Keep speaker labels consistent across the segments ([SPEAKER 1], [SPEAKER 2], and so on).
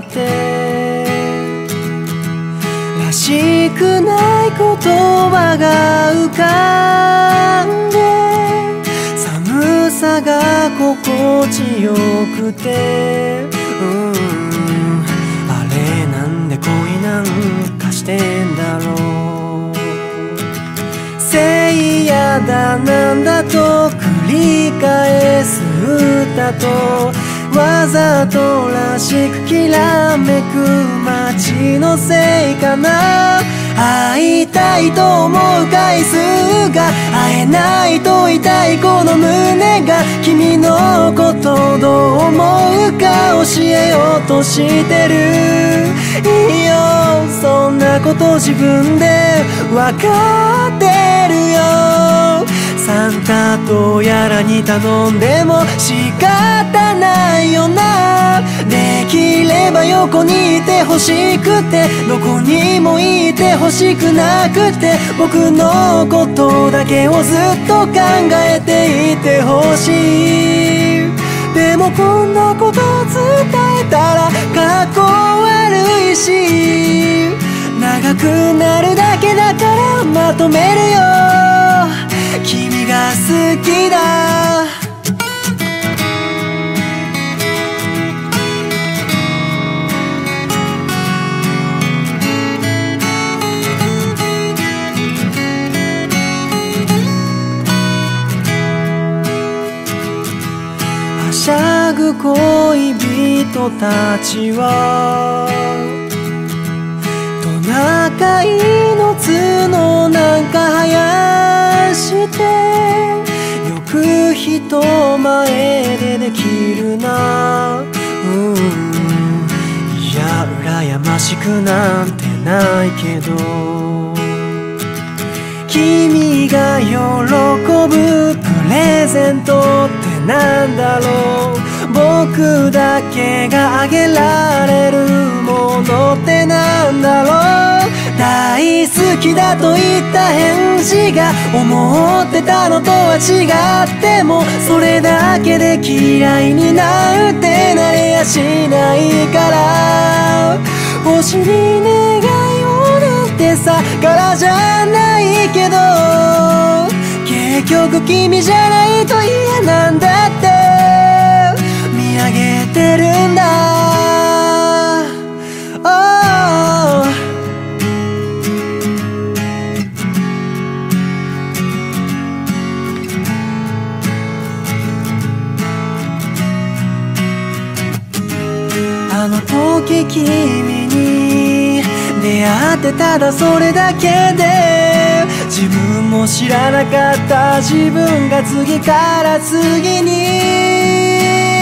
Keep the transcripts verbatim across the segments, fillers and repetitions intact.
[SPEAKER 1] てらしくない言葉が浮かんで寒さが心地よくて、うん、あれなんで恋なんかしてんだろう。せいやだなんだと繰り返す歌とわざとらしくきらめく街のせいかな。会いたいと思う回数が会えないと痛いこの胸が君のことどう思うか教えようとしてる。いいよそんなこと自分でわかってるよ。サンタとやらに頼んでも仕方ないよな。できれば横にいてほしくてどこにもいてほしくなくて僕のことだけをずっと考えていてほしい。でもこんなこと伝えたらかっこ悪いし長くなるだけだからまとめるよ。君が好きだ。はしゃぐ恋人たちはトナカイの角なんか生やしてよく人前でできるな。うんいや羨ましくなんてないけど君が喜ぶプレゼントってなんだろう。僕だけがあげられるものってなんだろう。大好きだと言った返事が思ってたのとは違ってもそれだけで嫌いになんてなれやしないから。星に願いをなんてさからじゃないけど結局君じゃないと嫌なんだって見上げてるんだ、oh、あの時君に出会ってただそれだけで自分も知らなかった自分が次から次に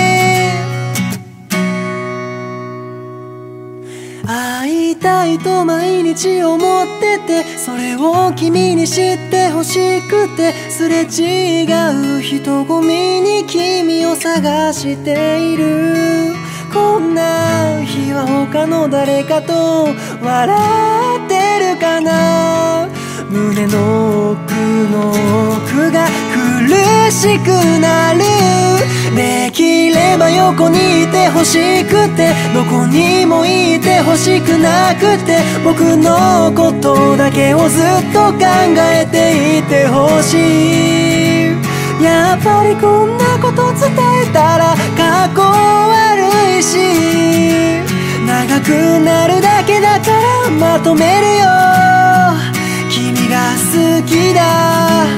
[SPEAKER 1] 会いたいと毎日思っててそれを君に知ってほしくてすれ違う人混みに君を探している。こんな日は他の誰かと笑ってるかな。胸の奥の奥が苦しくなる。できれば横にいてほしくてどこにもいてほしくなくて僕のことだけをずっと考えていてほしい。やっぱりこんなこと伝えたらかっこ悪いし長くなるだけだからまとめるよ。君が好きだ。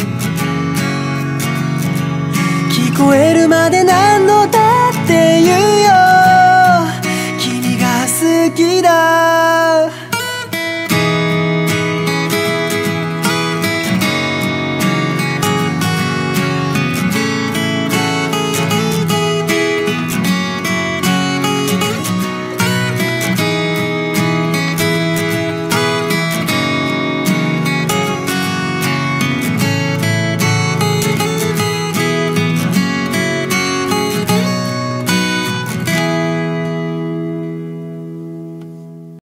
[SPEAKER 1] 聞こえるまで何度だって言う